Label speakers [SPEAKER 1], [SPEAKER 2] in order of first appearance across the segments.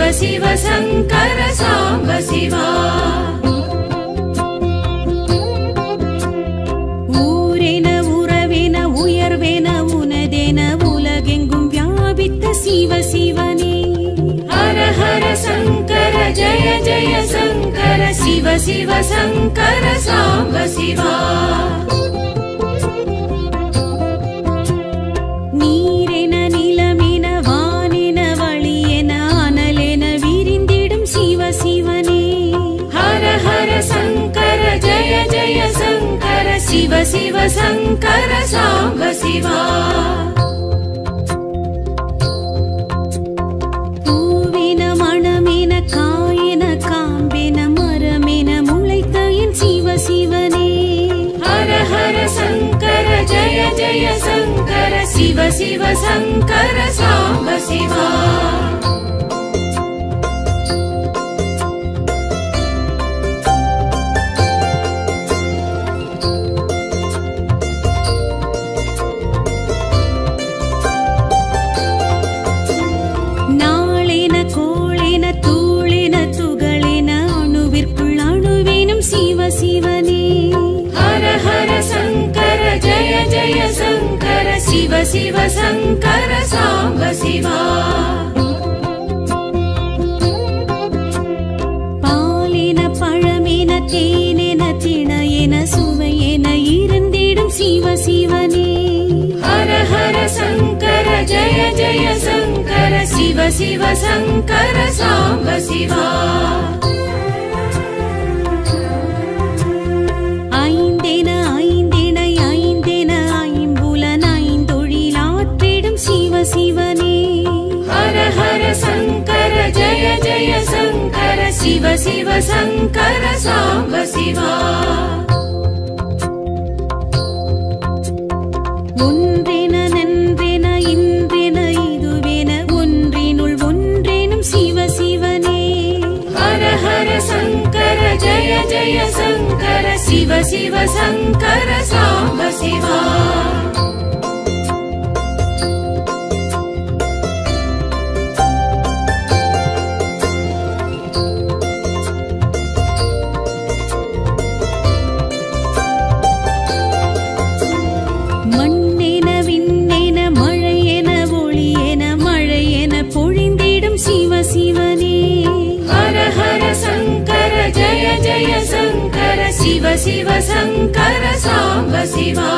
[SPEAKER 1] शिव शङ्कर साम्ब शिवा ஊரென உறவென உயர்வென உனதென உலகெங்கும் வியாபித்த சிவ சிவனே ஹர ஹர சங்கர ஜய ஜய சங்கர சிவ சிவ சங்கர சாம்ப சிவா நீரென நிலமென வானென வழியென அனலென விரிந்திடும் சிவ சிவனே ஹர ஹர சங்கர ஜய ஜய சங்கர शिव शिव शङ्कर साम्ब शिवा பூவென மணமென காயென காம்பென மரமென முளைத்த என் சிவ சிவனே ஹர ஹர சங்கர ஜய ஜய சங்கர शिव शिव शङ्कर साम्ब शिवा शिव शिव शङ्कर साम्ब शिवा பாலென பழமென தேனென திணையென சுவையென இருந்திடும் சிவ சிவனே ஹர ஹர சங்கர ஜய ஜய சங்கர शिव शिव शङ्कर साम्ब शिवा ஐந்தென ஐந்தென ஐந்தென ஐம்புலன் ஐந்தொழிலாற்றிடும் சிவ சிவனே ஹர ஹர சங்கர ஜய ஜய சங்கர शिव शिव शङ्कर साम्ब शिवा ஒன்றென நன்றென இன்றென இதுவென ஒன்றினுள் ஒன்றெனும் சிவ சிவனே ஹர ஹர சங்கர ஜய ஜய சங்கர शिव शिव शङ्कर साम्ब शिवा மண்ணென விண்ணென மழையென ஒளியென மழையென பொழிந்திடும் சிவ சிவனே ஹர ஹர சங்கர ஜய ஜய சங்கர शिव शिव शङ्कर साम्ब शिवा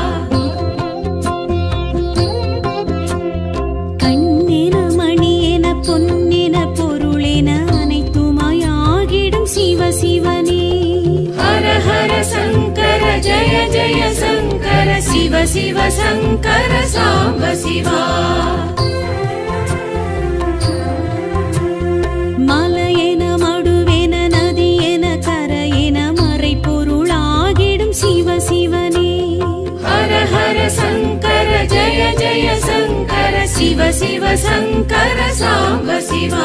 [SPEAKER 1] கண்ணென மணியென பொன்னென பொருளென அனைத்துமாய் ஆகிடும் சிவ சிவனே ஹர ஹர சங்கர ஜய ஜய சங்கர शिव शिव शङ्कर साम्ब शिवा மலையென மடுவென நதியென கரையென மறை பொருளாகிடும் சிவ சிவனே ஹர ஹர சங்கர ஜய ஜய சங்கர शिव शिव शङ्कर साम्ब शिवा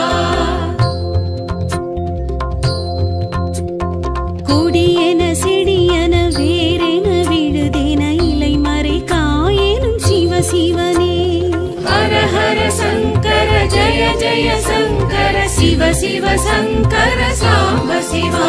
[SPEAKER 1] கொடியென செடியென வேரென விழுதென இலை மறை காயெனும் சிவ சிவனே ஹர ஹர சங்கர ஜய ஜய சங்கர शिव शिव शङ्कर साम्ब शिवा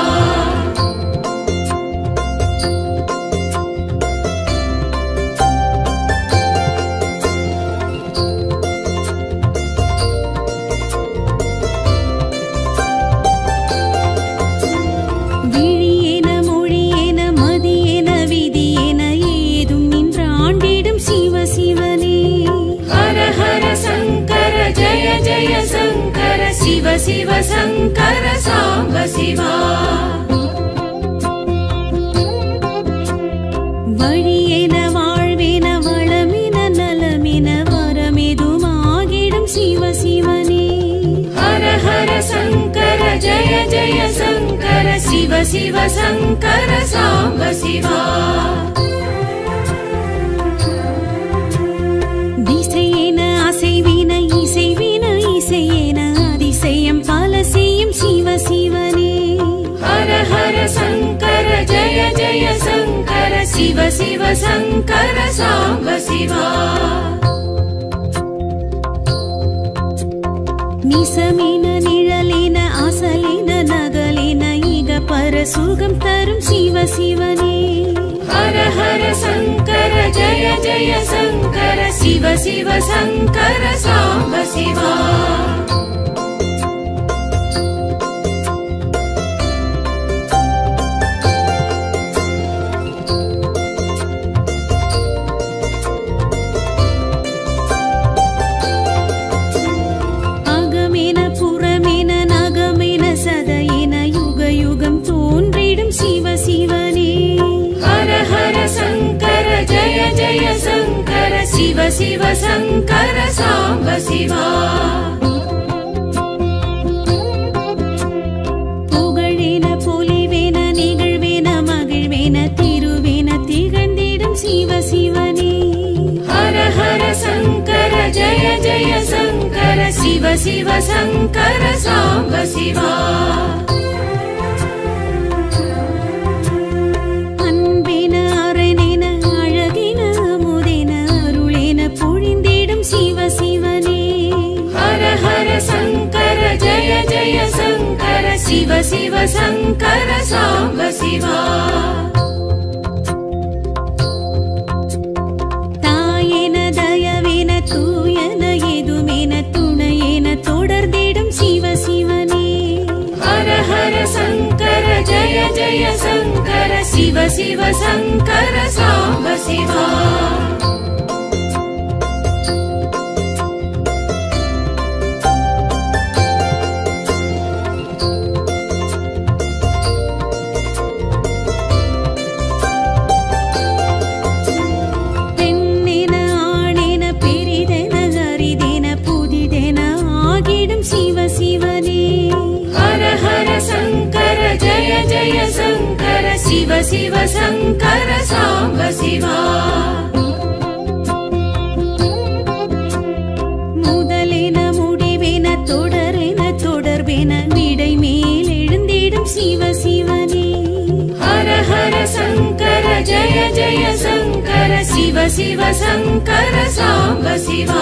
[SPEAKER 1] விழியென மொழியென மதியென விதியென ஏதும் நின்றாண்டிடும் சிவ சிவனே ஹர ஹர சங்கர ஜய ஜய சங்கர शिव शिव शङ्कर साम्ब शिवा வழியென வாழ்வென வளமென நலமென வரமெதுமாகிடும் சிவ சிவனே ஹர ஹர சங்கர ஜய ஜய சங்கர शिव शिव शङ्कर साम्ब शिवा திசையென அசைவின இசைவின இசையென அதிசயம் பல செய்யும் சிவ சிவனே ஹர ஹர சங்கர ஜய ஜய சங்கர शिव शिव शङ्कर साम्ब शिवा நிசமின நிழ சுகம் தரும் சிவ சிவனே. ஹர ஹர சங்கர ஜய ஜய சங்கர சிவ சிவ சங்கர சாம்ப சிவா. அகமேன புறமேன நகமேன சதையென யுக யுகம் தோன்றிடும் சிவ சிவனே. ஹர ஹர சங்கர ஜய ஜய சங்கர சிவ சிவ சங்கர சாம்ப சிவா. புகழேன பொலிவேன நிகழ்வேன மகிழ்வேன திருவேன திகழ்ந்திடும் சிவ சிவனே. ஹர ஹர சங்கர ஜய ஜய சங்கர சிவ சிவ சங்கர சாம்ப சிவா. அன்பேன அரணேன அழகேன அமுதேன அருளேன பொழிந்திடும் சிவ சிவனே. ஹர ஹர சங்கர ஜய ஜய சங்கர சிவ சிவ சங்கர சாம்ப சிவா. தாயேன தயவேன தூயன எதுமேன துணையேன தொடர்ந்திடும் சிவ சிவனே. ஹர ஹர சங்கர ஜய ஜய சங்கர சிவ சிவ சங்கர சாம்ப சிவா. பெண்ணேன ஆணேன பெரிதென அரிதென புதிதென ஆகிடும் சிவ சிவனே. ஹர ஹர சங்கர ஜய ஜய சங்கர சிவ சிவ சங்கர சாம்ப சிவா. முதலென முடிவென தொடரென தொடர்பென விடை மேல் எழுந்திடும் சிவ சிவனே. ஹர ஹர சங்கர ஜய ஜய சங்கர சிவ சிவ சங்கர சாம்ப சிவா.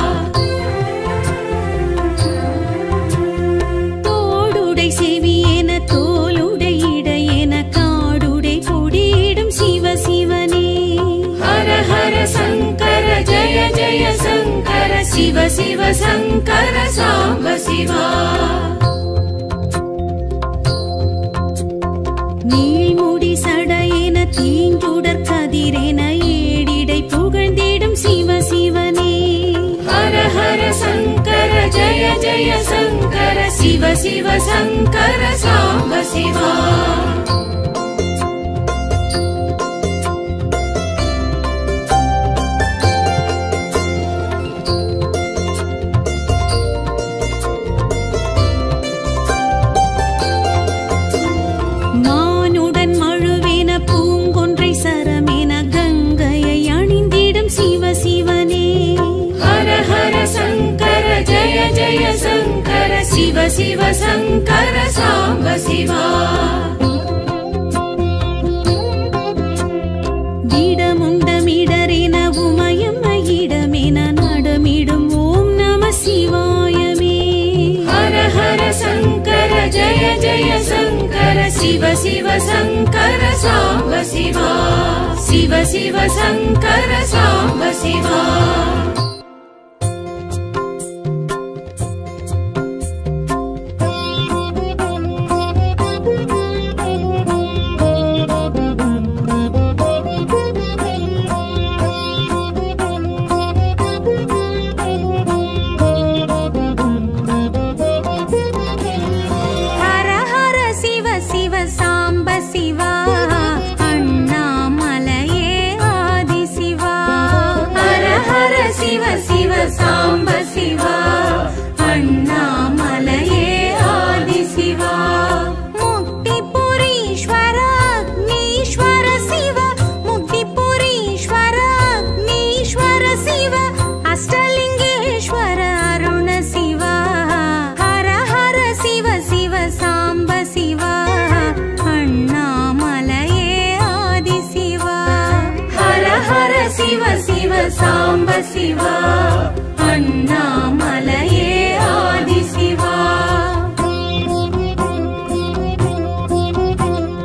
[SPEAKER 1] தோடுடை செவியேன தோலுடை இடையேன காடுடை பொடியிடும் சிவ சிவனே. ஹர ஹர சங்கர ஜய ஜய சங்கர சிவ சிவ சங்கர சாம்ப சிவா. நீள்முடி சடையேன தீஞ்சுடர் கதிரேன ஏடிடை புகழ்ந்திடும் சிவ சிவனே. ஹர ஹர சங்கர ஜய ஜய சங்கர சிவ சிவ சங்கர சாம்ப சிவா. மானுடன் மழுவேன பூங்கொன்றை சரமேன கங்கையை அணிந்திடும் சிவ சிவனே. ஹர ஹர சங்கர ஜய ஜய சங்கர சிவ சிவ சங்கர சாம்ப சிவா. திடமுண்டமிடரென உமயம் இடமென நடமிடும் ஓம் நம சிவாயமே. ஹர ஹர சங்கர ஜய ஜய சங்கர சிவ சிவ சங்கர சாம்ப சிவா. சிவ சிவ சங்கர சாம்ப சிவா.
[SPEAKER 2] ஹர ஹர சிவ சிவ சாம்ப சிவா. அண்ணாமலையே ஆதி சிவா. ஹர ஹர சிவ சிவ சாம்ப சிவா. அண்ணாமலையே ஆதி சிவா. முக்திபுரீஸ்வர அக்னீஸ்வர சிவ. முக்திபுரீஸ்வர அக்னீஸ்வர சிவ. அஷ்டலிங்கேஸ்வர அருண சிவா. ஹர ஹர சிவ சிவ சாம்ப சிவா. அண்ணாமலையே ஆதி சிவா. ஹர ஹர சிவ சிவ சாம்ப சிவா. அண்ணாமலையே ஆதி சிவா.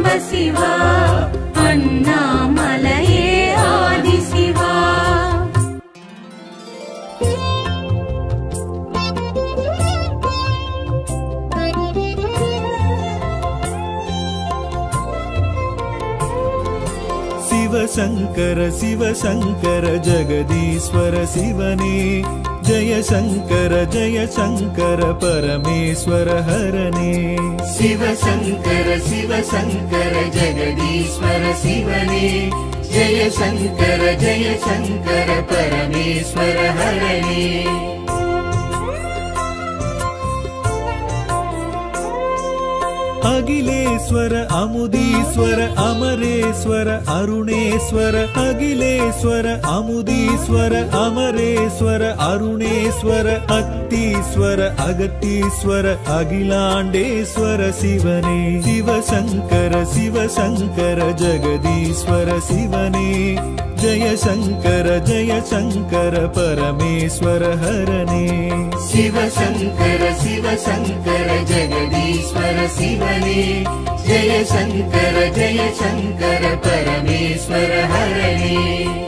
[SPEAKER 2] சிவா அண்ணாமலையே ஆதிசிவா
[SPEAKER 3] சிவசங்கர சிவசங்கர ஜெகதீஸ்வர சிவனே ஜய சங்கர பரமேஸ்வர ஹரனே
[SPEAKER 1] சிவசங்கர சிவசங்கர ஜெகதீஸ்வர சிவனே ஜய சங்கர பரமேஸ்வர ஹரனே
[SPEAKER 3] அகிலேஸ்வர அமுதீஸ்வர அமரேஸ்வர அருணேஸ்வர அகிலேஸ்வர அமுதீஸ்வர அமரேஸ்வர அருணேஸ்வர அத்தீஸ்வர அகத்தீஸ்வர அகிலாண்டேஸ்வர சிவனே சிவசங்கர சிவசங்கர ஜெகதீஸ்வர சிவனே ஜய சங்கர பரமேஸ்வர ஹரனே
[SPEAKER 1] சிவசங்கர சிவசங்கர ஜெகதீஸ்வர சிவனே ஜய சங்கர பரமேஸ்வர ஹரனே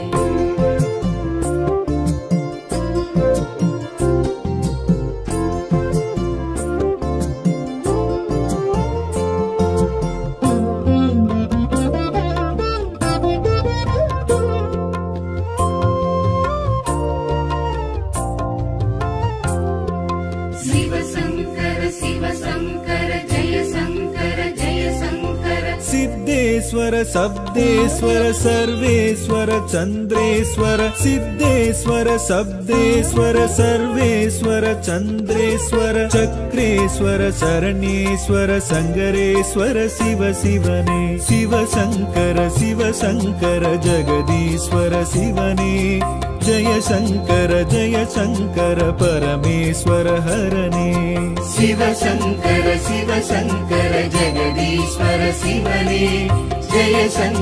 [SPEAKER 3] सिद्धेश्वर शब्देश्वर सर्वेश्वर चंद्रेश्वर सिद्धेश्वर शब्देश्वर सर्वेश्वर चंद्रेश्वर चक्रेश्वर शरणेश्वर संगरेश्वर शिव शिवने शिवशंकर जगदीश्वर शिवने जय शंकर परमेश्वर हरने
[SPEAKER 1] शिवशंकर जगदीश्वर शिवने जय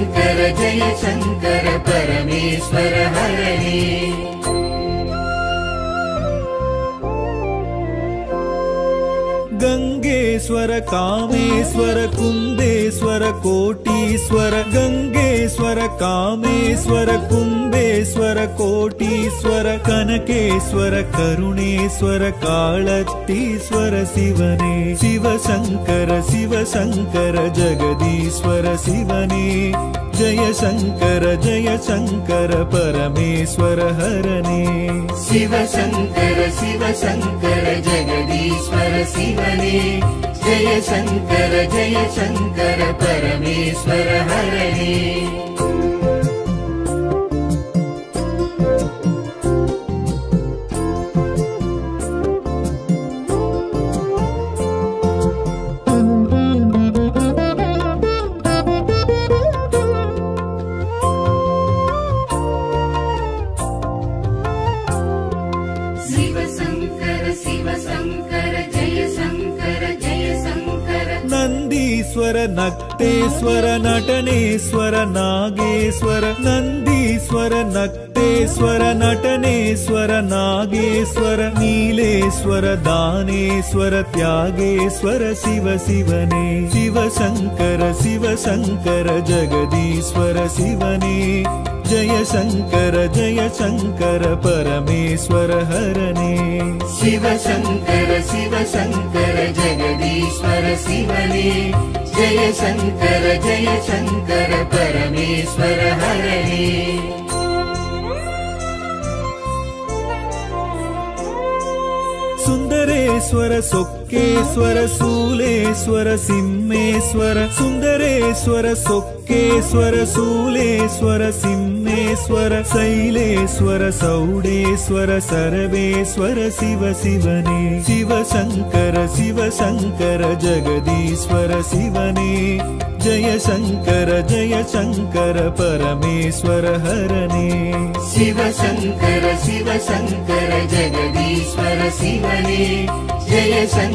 [SPEAKER 1] शंकर परमेश्वर हरने
[SPEAKER 3] गंगेश्वर कामेश्वर कुंदेश्वर कोटीश्वर गंगेश्वर कामेश्वर कुंदेश्वर कोटीश्वर कनकेश्वर करुणेश्वर कालतीश्वर शिवने शिवशंकर जगदीश्वर शिवने जय शंकर परमेश्वर हरने
[SPEAKER 1] शिवशंकर जगदीश्वर शिवने जय शंकर परमेश्वर हरने
[SPEAKER 3] नंदीश्वर नक्तेश्वर नटनेश्वर नागेश्वर नंदीश्वर नक्तेश्वर नटनेश्वर नागेश्वर नीलेश्वर दानेश्वर त्यागेश्वर शिव शिवने शिवशंकर जगदीश्वर शिवने जय शंकर परमेश्वर हरने
[SPEAKER 1] शिवशंकर जगदीश्वर शिवने जय शंकर परमेश्वर हरने
[SPEAKER 3] सुंदरेश्वर सोक्केश्वर शूलेश्वर सिंहेश्वर सुंदरेश्वर सोक्केश्वर शूलेश्वर सिंहेश्वर शैलेश्वर सौडेश्वर सर्वेश्वर शिव शिवने शिवशंकर जगदीश्वर शिवने जय शंकर परमेश्वर हरने
[SPEAKER 1] शिवशंकर जगदीश्वर शिवने जय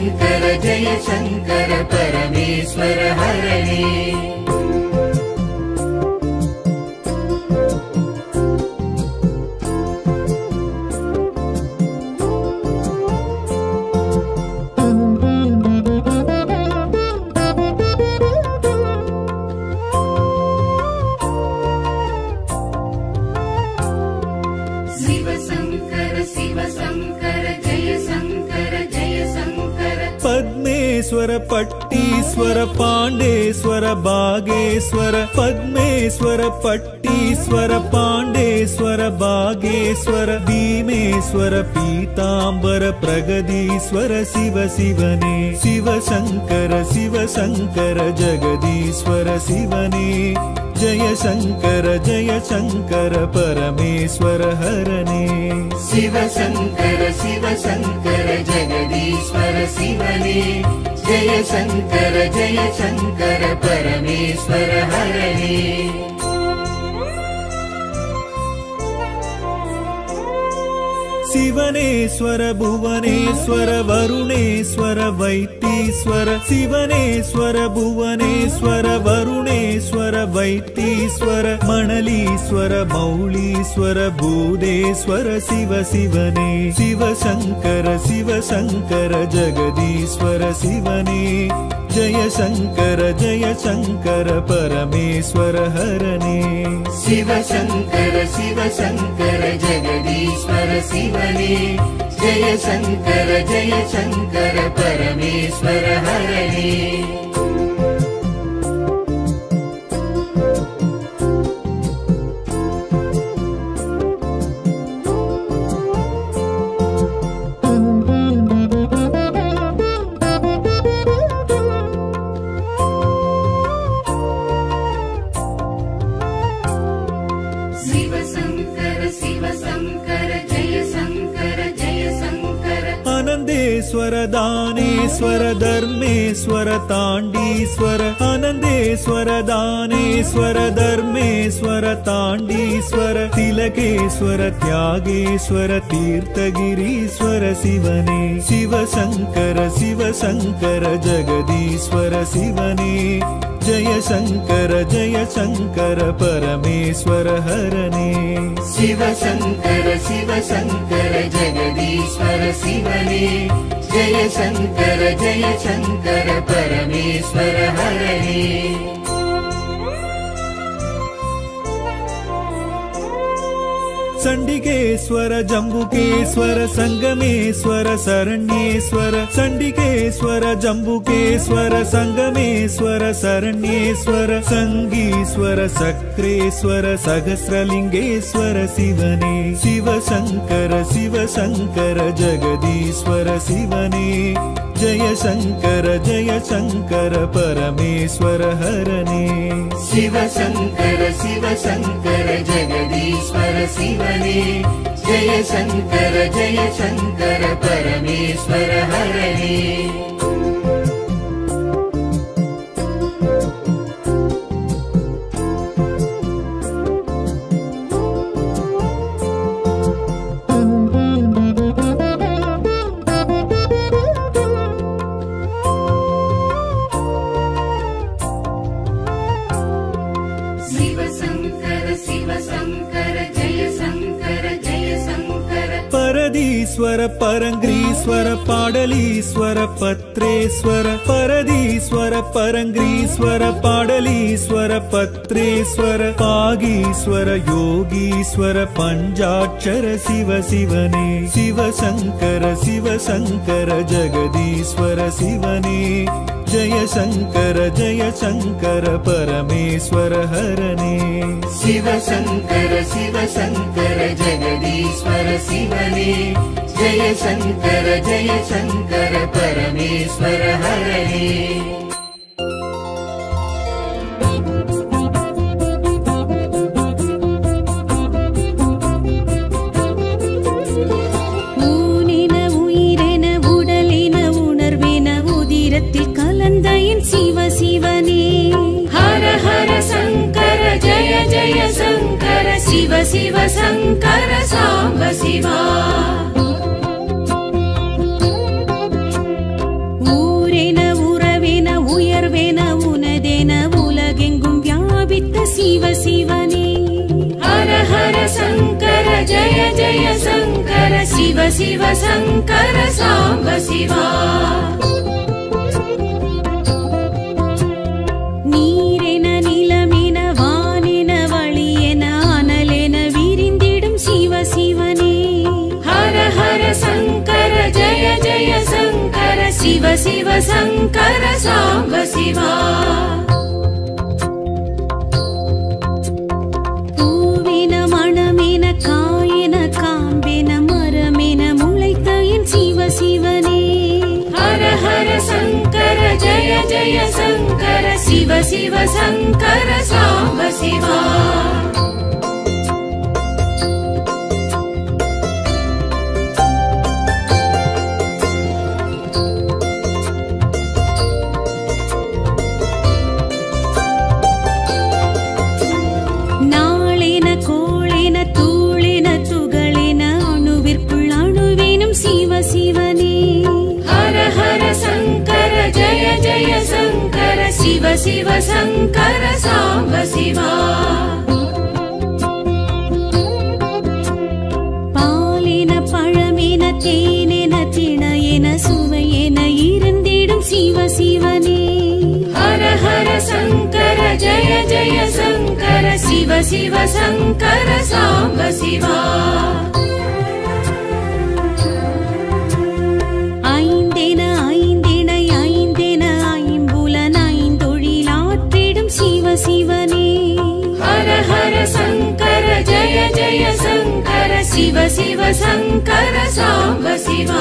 [SPEAKER 1] शंकर परमेश्वर हरने
[SPEAKER 3] पट्टीश्वर पाण्डेश्वर भागेश्वर पद्मेश्वर पट्टीश्वर पाण्डेश्वर भागेश्वर भीमेश्वर पीताम्बर प्रगदीश्वर शिव शिवने शिव शंकर जगदीश्वर शिवने जय शंकर परमेश्वर हरने
[SPEAKER 1] शिव शंकर जगदीश्वर शिवने जय शंकर परमेश्वर हरने
[SPEAKER 3] शिवनेश्वर भुवनेश्वर वरुणेश्वर वैतीश्वर शिवनेश्वर भुवनेश्वर वरुणेश्वर वैतीश्वर मणलीश्वर मौलीश्वर भूदेश्वर शिव शिवने शिव शंकर जगदीश्वर शिवने जय शंकर परमेश्वर हरने
[SPEAKER 1] शिव शंकर जगदीश्वर शिवने जय शंकर परमेश्वर हरने
[SPEAKER 3] आनंदेश्वर दानेश्वर धर्मेश्वर तांडीश्वर आनंदेश्वर दानेश्वर धर्मेश्वर तांडीश्वर तिलकेश्वर त्यागेश्वर तीर्थगिरीश्वर शिवने शिव शंकर जगदीश्वर शिवने जय शंकर परमेश्वर हरने
[SPEAKER 1] शिव शंकर जगदीश्वर शिवने जय शंकर परमेश्वर हरने
[SPEAKER 3] चंडिकेश्वर जम्बुकेश्वर संगमेश्वर शरण्येश्वर चंडिकेश्वर जम्बुकेश्वर संगमेश्वर शरण्येश्वर संगीश्वर सक्रेश्वर सहस्रलिंगेश्वर शिवने शिव शंकर जगदीश्वर शिवने जय शंकर परमेश्वर हरने
[SPEAKER 1] शिव शंकर जगदीश्वर शिवने जय शंकर परमेश्वर हरने
[SPEAKER 3] परदीश्वर परंग्रीश्वर पाडलीश्वर पत्रेश्वर परदीश्वर परंग्रीश्वर पाडलीश्वर पत्रेश्वर पागीश्वर योगीश्वर पंचाक्षर शिव शिवने शिव शंकर जगदीश्वर शिवने जय शंकर परमेश्वर हरने
[SPEAKER 1] शिव शंकर जगदीश्वर शिवने जय शंकर परमेश्वर हरने
[SPEAKER 2] शिव शिवने
[SPEAKER 1] हर हर शंकर जय जय शंकर शिव शिव शंकर सांब शिवा
[SPEAKER 2] ஊரென உறவென உயர்வென உனதென உலகெங்கும் வியாபித்த शिव शिवने
[SPEAKER 1] हर हर शंकर जय जय शंकर शिव शिव शंकर सांब शिवा शिव शिव शङ्कर साम्ब शिवा
[SPEAKER 2] பூவின மணமென காயன காம்பென மரமென முளைத்த என் சிவ சிவனே
[SPEAKER 1] हर हर शङ्कर जय जय शङ्कर शिव शिव शङ्कर साम्ब शिवा शिव शिव शङ्कर साम्ब शिवा
[SPEAKER 2] பாலின பழமென தேனென திணையென சுவையென இருந்திடும் சிவ சிவனே
[SPEAKER 1] हर हर शङ्कर जय जय शङ्कर शिव शिव शङ्कर साम्ब शिवा
[SPEAKER 2] ஐந்தென ஐந்திணை ஐந்தென ஐம்புலன் ஐந்தொழிலாற்றிடும் சிவ சிவனே
[SPEAKER 1] हर हर शङ्कर जय जय शङ्कर शिव शिव शङ्कर साम्ब शिवा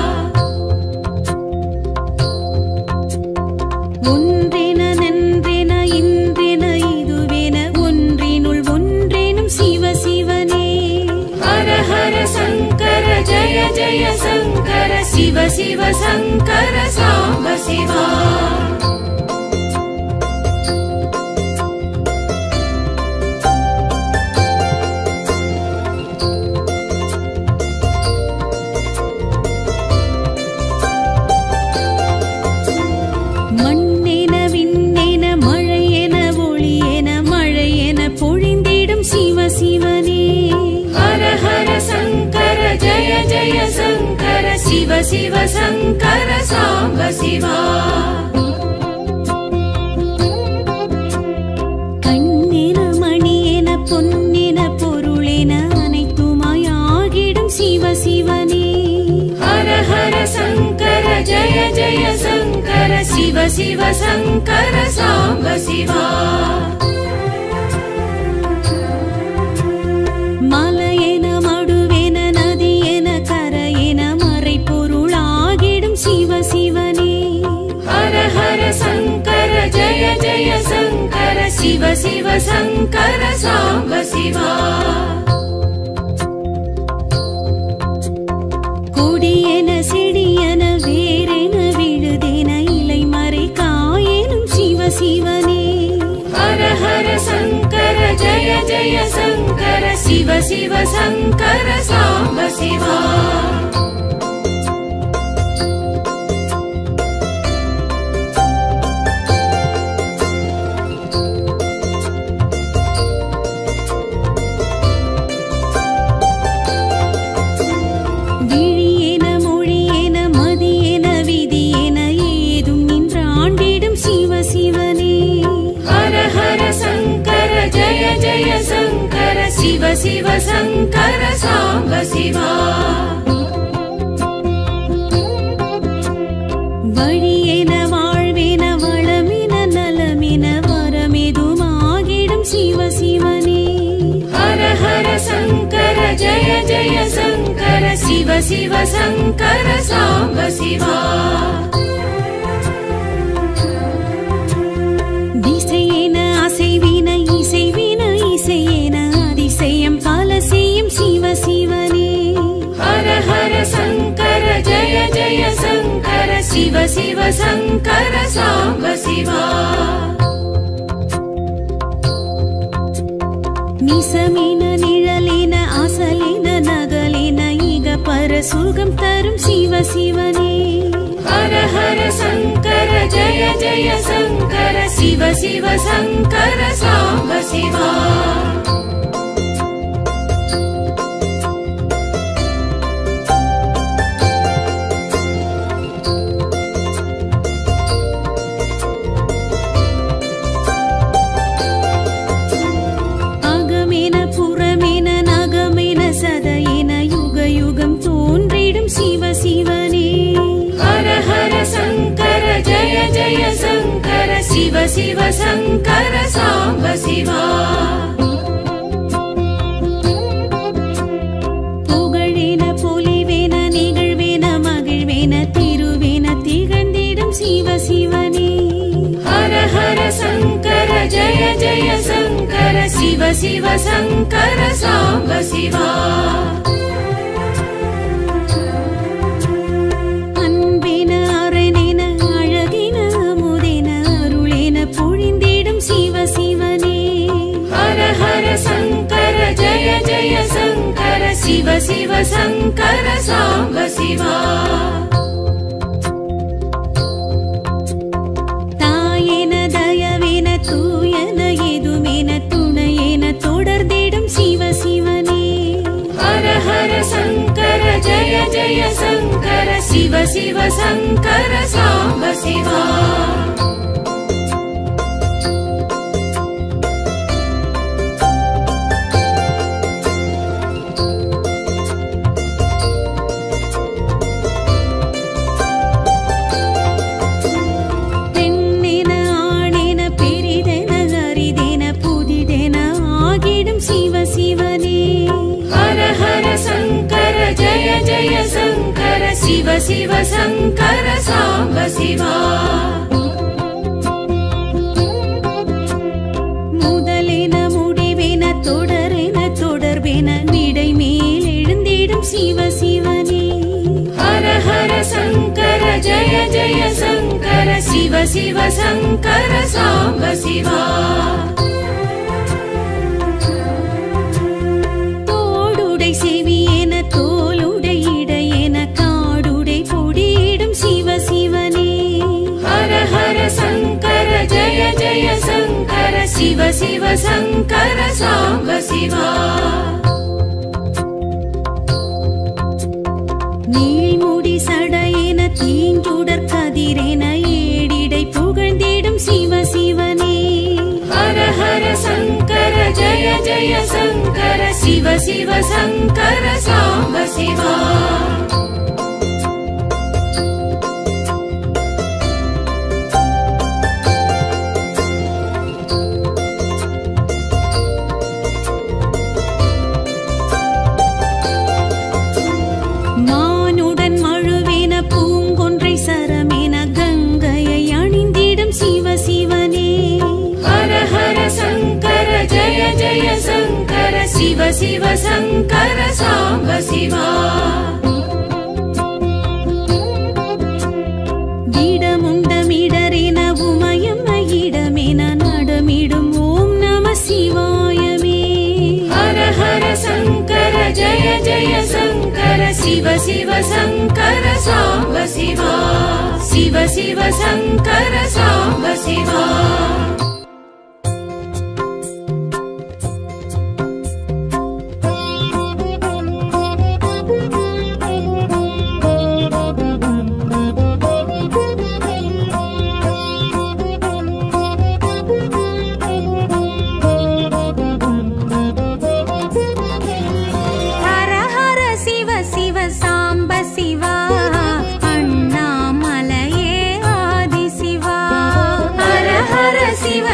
[SPEAKER 2] ஒன்றென நன்றென இன்றென இதுவென ஒன்றினுள் ஒன்றெனும் சிவ சிவனே
[SPEAKER 1] हर हर शङ्कर जय जय शङ्कर शिव शिव शङ्कर साम्ब शिवा
[SPEAKER 2] மண்ணென விண்ணென மழையென ஒளியென மழையென பொழிந்திடும் சிவ சிவனே
[SPEAKER 1] हर हर शङ्कर जय जय शङ्कर शिव शिव शङ्कर साम्ब शिवा
[SPEAKER 2] கண்ணென மணியென பொன்னென பொருளென அனைத்துமாயாகிடும் சிவ சிவனே
[SPEAKER 1] हर हर शङ्कर जय जय शङ्कर शिव शिव शङ्कर साम्ब शिवा
[SPEAKER 2] மலையென மடுவென நதியென கரையென மறை பொருளாகிடும் சிவ சிவனே
[SPEAKER 1] हर हर शङ्कर जय जय शङ्कर शिव शिव शङ्कर साम्ब शिवा
[SPEAKER 2] கொடியென செடியென வேரென விழுதென இலை மறை காயெனும் சிவ சிவனே
[SPEAKER 1] हर हर शङ्कर जय जय शङ्कर शिव शिव शङ्कर साम्ब शिवा
[SPEAKER 2] விழியென மொழியென மதியென விதியென ஏதும் நின்றாண்டிடும் சிவ சிவனே
[SPEAKER 1] हर हर शङ्कर जय जय शङ्कर शिव शिव शङ्कर साम्ब शिवा
[SPEAKER 2] வழியென வாழ்வென வளமென நலமென வரமெதுமாகிடும் சிவ சிவனே
[SPEAKER 1] हर हर शङ्कर जय जय शङ्कर शिव शिव शङ्कर साम्ब शिवा
[SPEAKER 2] திசையென அசைவின இசைவின இசையென அதிசயம் பல செய்யும் சிவ சிவனே
[SPEAKER 1] हर हर शङ्कर जय जय शङ्कर शिव शिव शङ्कर साम्ब शिवा
[SPEAKER 2] நிசமென நிழலென அசலென நகலென இக பர சுகம் தரும் சிவ சிவனே
[SPEAKER 1] हर हर शङ्कर जय जय शङ्कर शिव शिव शङ्कर साम्ब शिवा
[SPEAKER 2] யுகம் தோன்றிடும் சிவ சிவனே
[SPEAKER 1] ஹர ஹர சங்கர शिव शङ्कर साम्ब शिवा
[SPEAKER 2] புகழேன பொலிவேன நிகழ்வேன மகிழ்வேன திருவேன திகழ்ந்திடும் சிவ சிவனே
[SPEAKER 1] हर हर शङ्कर जय जय शङ्कर शिव शिव शङ्कर साम्ब शिवा
[SPEAKER 2] அன்பேன அரணேன அழகின அமுதேன அருளேன பொழிந்திடும் சிவ சிவனே
[SPEAKER 1] हर हर शङ्कर जय जय शङ्कर शिव शिव शङ्कर साम्ब शिवा
[SPEAKER 2] தாயேன தயவேன தூயன எதுமேன துணையேன தொடர்ந்திடும் சிவ சிவனே
[SPEAKER 1] हर हर शङ्कर जय जय शङ्कर शिव शिव शङ्कर साम्ब शिवा
[SPEAKER 2] பெண்ணென ஆணென பெரிதென அரிதென புதிதென ஆகிடும் சிவ சிவனே
[SPEAKER 1] हर हर शङ्कर जय जय शङ्कर शिव शिव शङ्कर साम्ब शिवा
[SPEAKER 2] முதலென முடிவென தொடரென தொடர்பென விடை மேல் எழுந்திடும் சிவ சிவனே
[SPEAKER 1] हर हर शङ्कर जय जय शङ्कर शिव शिव शङ्कर साम्ब शिवा
[SPEAKER 2] தோடுடை செவியென தோளுடை இடையென காடுடை பொடியிடும் சிவ சிவனே
[SPEAKER 1] हर हर शङ्कर जय जय शङ्कर शिव शिव शङ्कर साम्ब शिवा
[SPEAKER 2] நீள்முடி சடையென தீஞ்சுடர் கதிரென ஏடிடை புகழ்ந்திடும் சிவ சிவனே
[SPEAKER 1] हर हर शङ्कर जय जय शङ्कर शिव शिव शङ्कर साम्ब शिवा
[SPEAKER 2] மானுடன் மழுவேன பூங்கொன்றை சரமென கங்கையை அணிந்திடும் சிவ சிவனே
[SPEAKER 1] हर हर शङ्कर जय जय शङ्कर शिव शिव शङ्कर साम्ब शिवा
[SPEAKER 2] இடமுண்டமிடரென உமயம் இடமென நடமிடும் ஓம் நம சிவாயமே
[SPEAKER 1] हर हर शङ्कर जय जय शङ्कर शिव शिव शङ्कर साम्ब शिवा शिव शिव शङ्कर साम्ब शिवा
[SPEAKER 2] ஹர ஹர சிவ சிவ சாம்ப சிவா அண்ணாமலையே ஆதி சிவா
[SPEAKER 1] हर हर शिव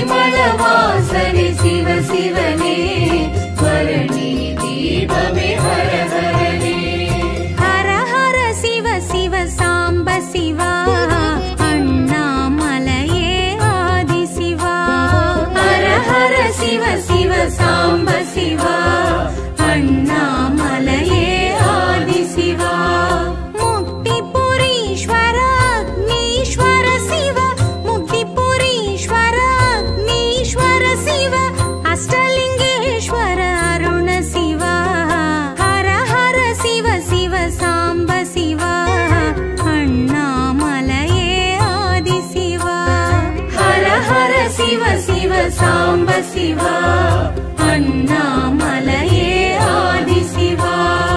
[SPEAKER 1] परिमलवासने शिव शिवने भरणी दीपमे हर हरने
[SPEAKER 2] हर हर शिव शिव साम्ब शिवा अण्णामलये आदि शिवा
[SPEAKER 1] हर हर शिव शिव साम्ब शिवा अण्णामलये आदि शिवा
[SPEAKER 2] मुक्तिपुरीश्वर अग्नीश्वर शिव मुक्तिपुरीश्वर अग्नीश्वर शिव अष्टलिङ्गेश्वर अरुण शिवा हर हर शिव शिव साम्ब शिवा अण्णामलये आदि शिवा
[SPEAKER 1] हर हर शिव शिव साम्ब शिवा अण्णामलये आदि शिवा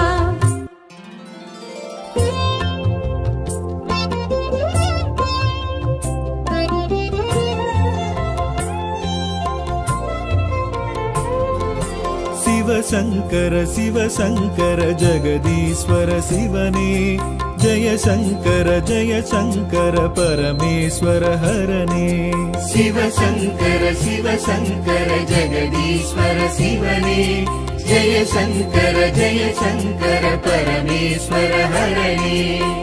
[SPEAKER 3] शिव शङ्कर जगदीश्वर शिवने जय शङ्कर परमेश्वर हरने
[SPEAKER 1] शिव शङ्कर जगदीश्वर शिवने जय शङ्कर परमेश्वर हरणे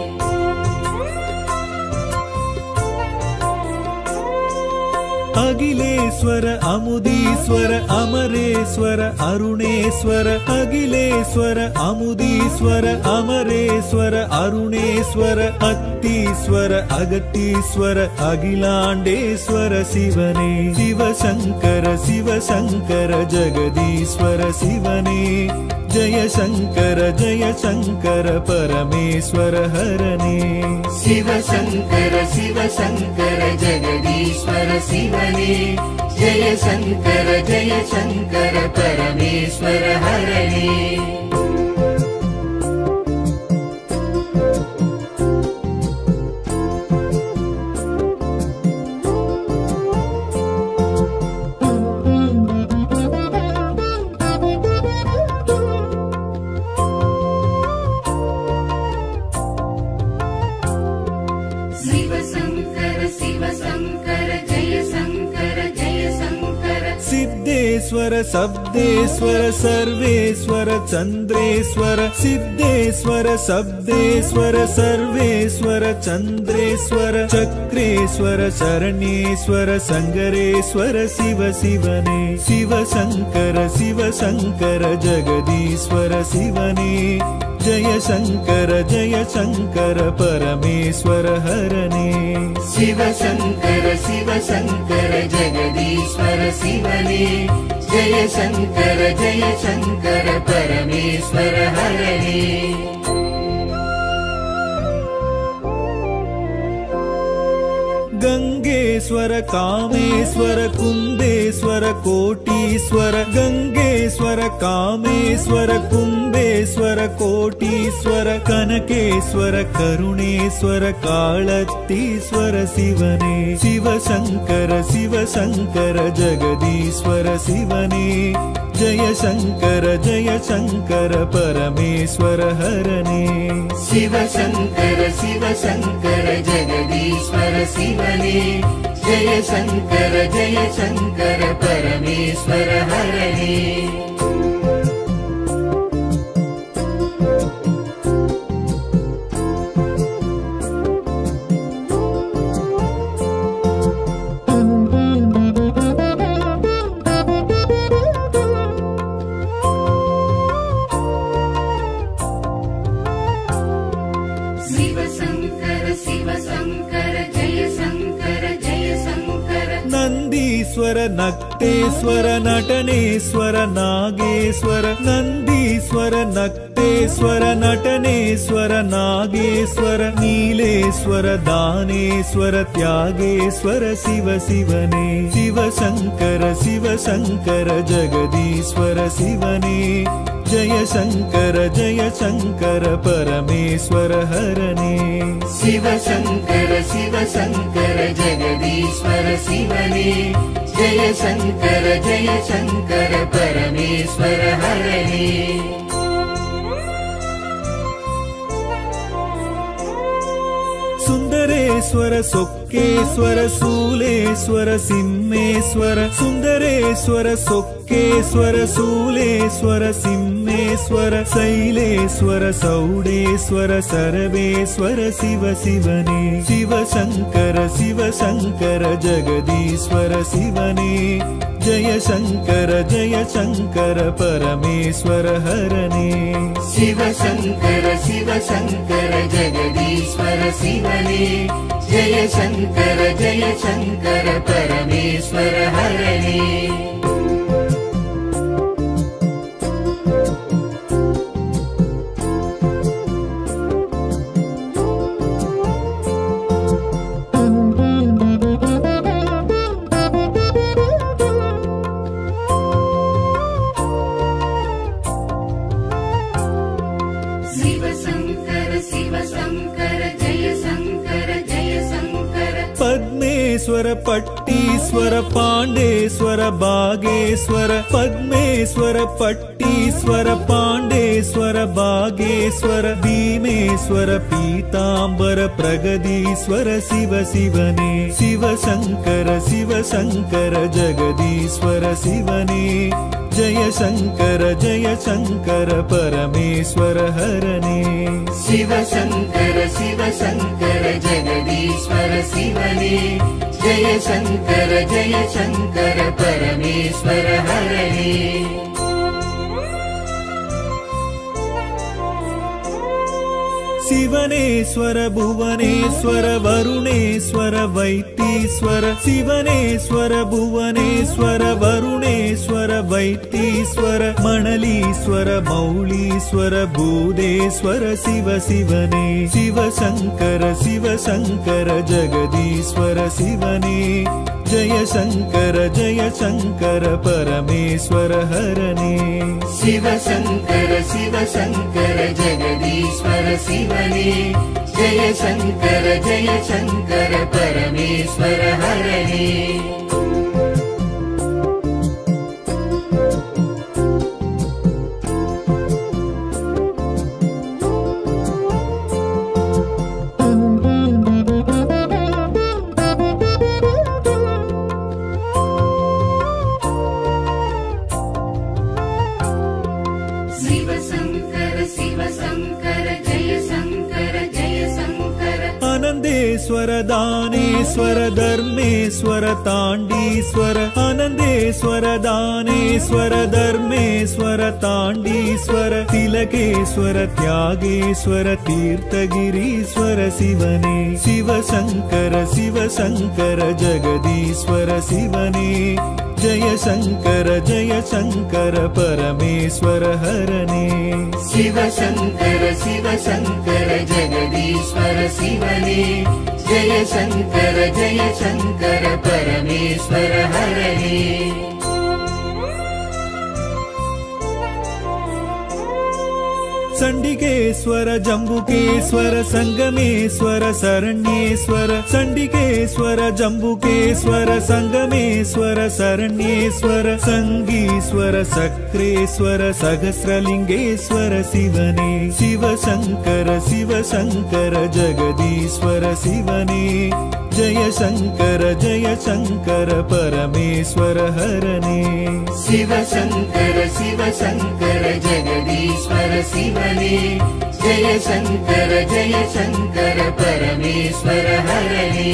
[SPEAKER 3] अखिलेश्वर अमुदीश्वर अमरेश्वर अरुणेश्वर अखिलेश्वर अमुदीश्वर अमरेश्वर अरुणेश्वर अत्तीश्वर अगतीश्वर अखिलाण्डेश्वर शिवने शिव शङ्कर जगदीश्वर शिवने जय शङ्कर परमेश्वर हरणे
[SPEAKER 1] शिव शङ्कर जगदीश्वर शिवने जय शङ्कर परमेश्वर हरणे
[SPEAKER 3] सिद्धेश्वर शब्देश्वर सर्वेश्वर चन्द्रेश्वर सिद्धेश्वर शब्देश्वर सर्वेश्वर चन्द्रेश्वर चक्रेश्वर शरणेश्वर संगरेश्वर शिव शिवने शिव शङ्कर जगदीश्वर शिवने जय शङ्कर परमेश्वर हरणे
[SPEAKER 1] शिव शङ्कर जगदीश्वर शिवने जय शङ्कर परमेश्वर हरणे
[SPEAKER 3] गंगेश्वर कामेश्वर कुंदेश्वर कोटीश्वर गंगेश्वर कामेश्वर कुंदेश्वर कोटीश्वर कनकेश्वर करुणेश्वर कालत्तीश्वर शिवने शिव शङ्कर जगदीश्वर शिवने जय शङ्कर परमेश्वर हरणे
[SPEAKER 1] शिव शङ्कर जगदीश्वर शिवने जय शङ्कर परमेश्वर हरणे
[SPEAKER 3] नन्दीश्वर नक्तेश्वर नटनेश्वर नागेश्वर नन्दीश्वर नक्तेश्वर नटनेश्वर नागेश्वर नीलेश्वर दानेश्वर त्यागेश्वर शिव शिवने शिव शङ्कर जगदीश्वर शिवने जय शङ्कर परमेश्वर हरणे
[SPEAKER 1] शिव शङ्कर जगदीश्वर शिवने जय शङ्कर परमेश्वर हरणे
[SPEAKER 3] सुन्दरे सुरेश्वर सोक्केश्वर शूलेश्वर सिंहेश्वर सुंदरेश्वर सोक्केश्वर शूलेश्वर सिंहेश्वर शैलेश्वर सौडेश्वर सर्वेश्वर शिव शिवने शिव शंकर जगदीश्वर शिवने जय शंकर परमेश्वर हरने
[SPEAKER 1] शिव शंकर जगदीश्वर शिवने जय शंकर परमेश्वर हरने
[SPEAKER 3] पद्मेश्वर पट्टीश्वर पांडेश्वर बागेश्वर पद्मेश्वर पट्टीश्वर पांडेश्वर बागेश्वर भीमेश्वर पीतांबर प्रगदीश्वर शिव शिवने शिव शंकर जगदीश्वर शिवने जय शंकर परमेश्वर हरने
[SPEAKER 1] शिव शंकर जगदीश्वर शिवने जय शंकर परमेश्वर हरने
[SPEAKER 3] शिवनेश्वर भुवनेश्वर वरुणेश्वर वैतीश्वर शिवनेश्वर भुवनेश्वर वरुणेश्वर वैतीश्वर मणलीश्वर मौलीश्वर भूदेश्वर शिव शिवने शिव शंकर जगदीश्वर शिवने जय शंकर परमेश्वर हरने
[SPEAKER 1] शिव शंकर जगदीश्वर शिवने जय शंकर परमेश्वर हरने
[SPEAKER 3] आनंदेश्वर दानेश्वर धर्मेश्वर तांडीश्वर आनंदेश्वर दानेश्वर धर्मेश्वर तांडीश्वर तिलकेश्वर त्यागेश्वर तीर्थगिरीश्वर शिवने शिव शंकर जगदीश्वर शिवने जय शंकर परमेश्वर हरने
[SPEAKER 1] शिव शंकर जगदीश्वर शिवने जय शंकर परमेश्वर हरने
[SPEAKER 3] संडिकेश्वर जम्बुकेश्वर संगमेश्वर शरण्येश्वर संडिकेश्वर जम्बुकेश्वर संगमेश्वर शरण्येश्वर संगीश्वर सक्रेश्वर सहस्रलिंगेश्वर शिवने शिव शंकर जगदीश्वर शिवने जय शंकर परमेश्वर हरने
[SPEAKER 1] शिव शंकर जगदीश्वर शिवने जय शंकर परमेश्वर हरने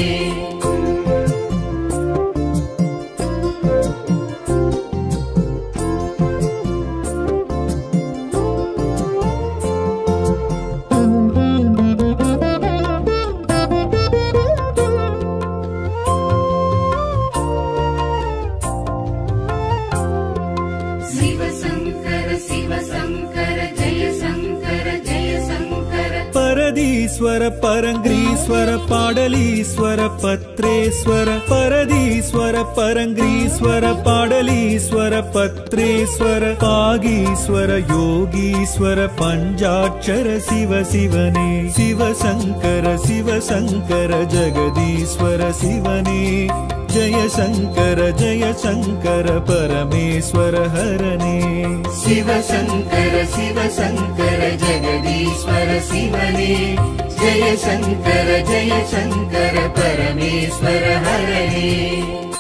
[SPEAKER 3] परदीश्वर परंग्रीश्वर पाडलीश्वर पत्रेश्वर परदीश्वर परंग्रीश्वर पाडलीश्वर पत्रेश्वर पागीश्वर योगीश्वर पंचाक्षर शिव शिवने शिव शंकर जगदीश्वर शिवने जय शंकर परमेश्वर हरने
[SPEAKER 1] शिव शंकर जगदीश्वर शिवने
[SPEAKER 4] जय शङ्कर परमेश्वर हरये।